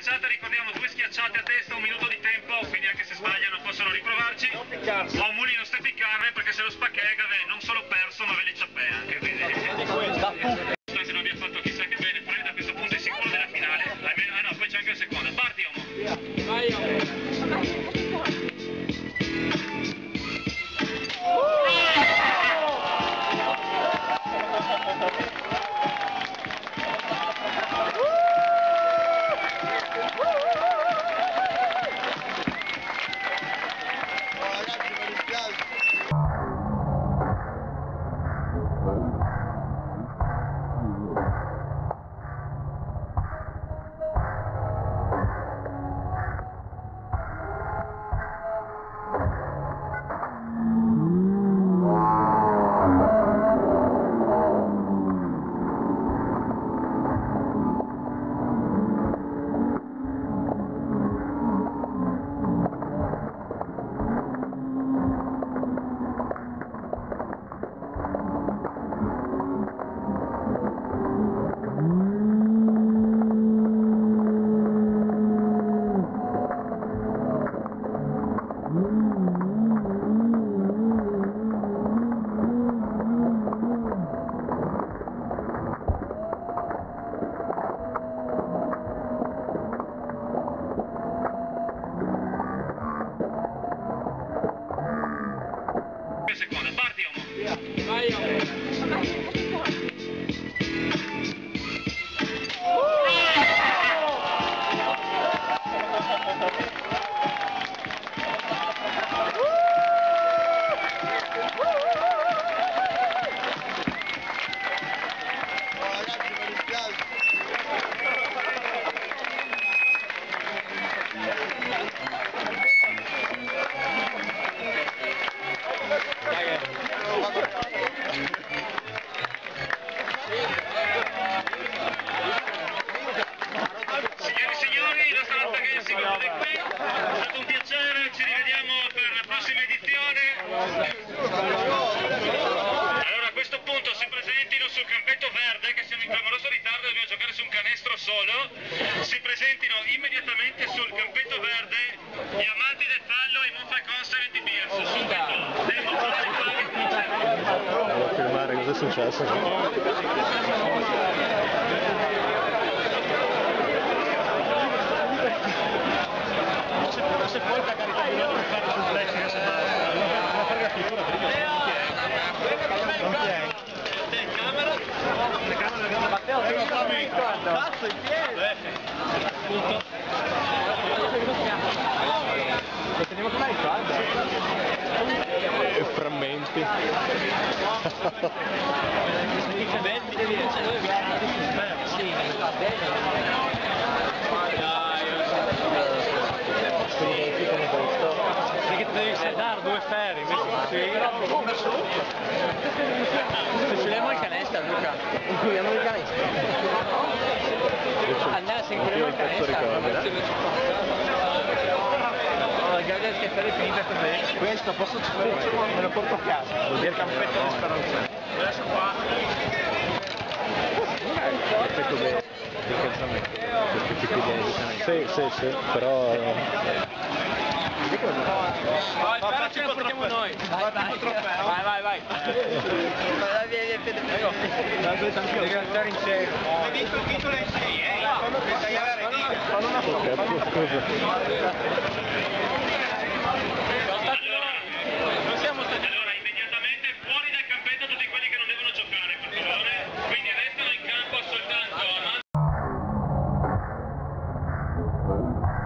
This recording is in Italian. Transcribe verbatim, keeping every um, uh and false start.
schiacciate, ricordiamo due schiacciate a testa, un minuto di tempo, quindi anche se sbagliano possono riprovarci. Ho un mulino stefficarne perché se lo spaccega non solo perso ma ve li ciappè anche, quindi se non abbia fatto chissà che bene, Fred a questo punto è sicuro della finale. Ah no, poi c'è anche il secondo. Parti Omo! Vai Omo! Seconda, parti Omo! Vai Omo! Allora a questo punto si presentino sul campetto verde, che siamo in clamoroso ritardo, dobbiamo giocare su un canestro solo. Si presentino immediatamente sul campetto verde gli amanti del fallo e Monfalcon settanti Beers. Subito devo filmare cosa è successo. Se puoi cagare il pilota per fare sul flash che sembra una fregatura perché non ti è telecamera telecamera grande Matteo che non sta vincando cazzo in piedi punto lo teniamo come i quadri frammenti dice belli devi essere sì va bene perché ti devi sedare due ferri invece sì inseriamo il canestro Luca includiamo il canestro andare se includiamo il canestro Gabriele che è finita così questo posso me lo porto a casa vuol dire il campetto di speranza adesso qua perfetto bene di calzamento perché ti chiedi sì sì sì però vai, vai, ce la portiamo noi. Vai, vai, vai, vai, vai. Vai, vieni, vieni. Devi andare in serio. Hai vinto il titolo in sei, eh? Fanno una foto, scusa. Allora,